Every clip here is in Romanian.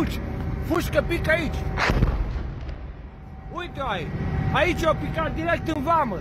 fugi! Fugi că pică aici! Uite-o aici! Aici o picat direct în vamă!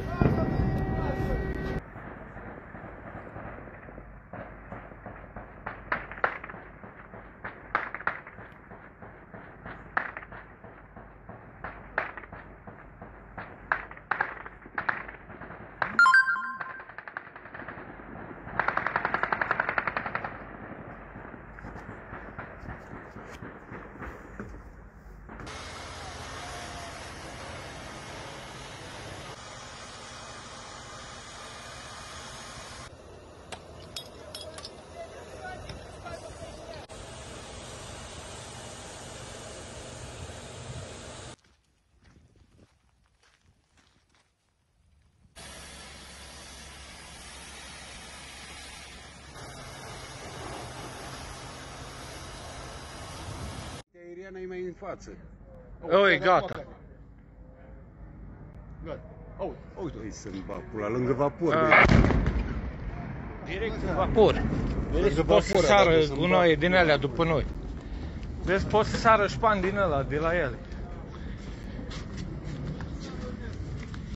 Aeriana e mai în față. Oi, gata. Gata. Uite, să-mi bag pula lângă vapor. Direct în vapor. Vezi, poți să sară gunoaie din alea după noi. Vezi, poți să sară șpan din ăla, de la ele.